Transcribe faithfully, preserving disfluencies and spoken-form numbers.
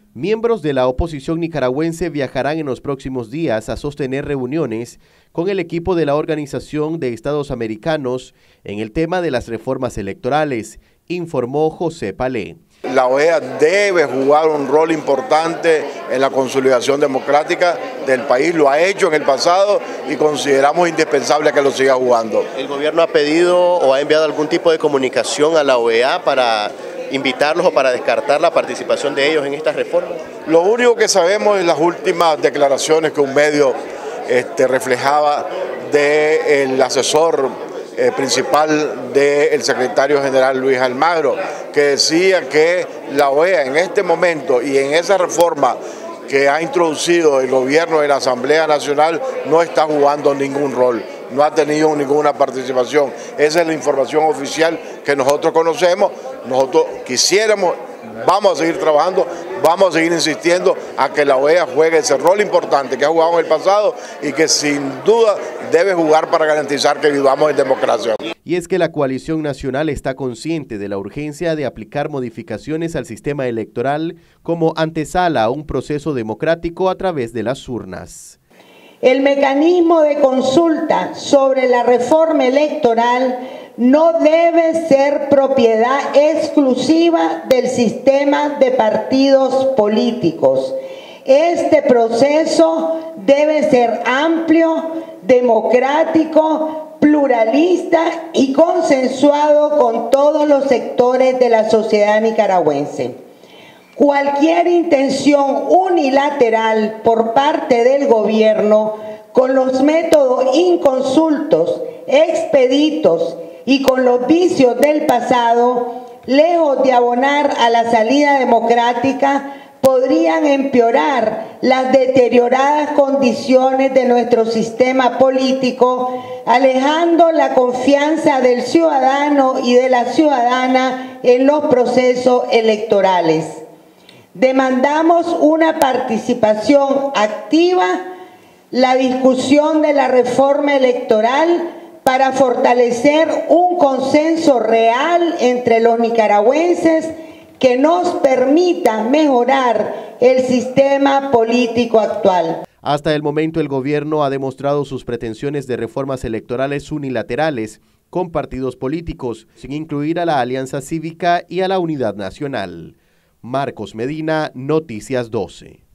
Miembros de la oposición nicaragüense viajarán en los próximos días a sostener reuniones con el equipo de la Organización de Estados Americanos en el tema de las reformas electorales, informó José Palé. La O E A debe jugar un rol importante en la consolidación democrática del país, lo ha hecho en el pasado y consideramos indispensable que lo siga jugando. ¿El gobierno ha pedido o ha enviado algún tipo de comunicación a la O E A para invitarlos o para descartar la participación de ellos en estas reformas? Lo único que sabemos es las últimas declaraciones que un medio este, reflejaba del asesor Eh, principal del secretario general Luis Almagro, que decía que la O E A en este momento y en esa reforma que ha introducido el gobierno de la Asamblea Nacional no está jugando ningún rol, no ha tenido ninguna participación. Esa es la información oficial que nosotros conocemos. Nosotros quisiéramos, vamos a seguir trabajando, vamos a seguir insistiendo a que la O E A juegue ese rol importante que ha jugado en el pasado y que sin duda debe jugar para garantizar que vivamos en democracia. Y es que la coalición nacional está consciente de la urgencia de aplicar modificaciones al sistema electoral como antesala a un proceso democrático a través de las urnas. El mecanismo de consulta sobre la reforma electoral no debe ser propiedad exclusiva del sistema de partidos políticos. Este proceso debe ser amplio, democrático, pluralista y consensuado con todos los sectores de la sociedad nicaragüense. Cualquier intención unilateral por parte del gobierno con los métodos inconsultos, expeditos y con los vicios del pasado, lejos de abonar a la salida democrática, podrían empeorar las deterioradas condiciones de nuestro sistema político, alejando la confianza del ciudadano y de la ciudadana en los procesos electorales. Demandamos una participación activa, la discusión de la reforma electoral para fortalecer un consenso real entre los nicaragüenses que nos permita mejorar el sistema político actual. Hasta el momento el gobierno ha demostrado sus pretensiones de reformas electorales unilaterales con partidos políticos, sin incluir a la Alianza Cívica y a la Unidad Nacional. Marcos Medina, Noticias doce.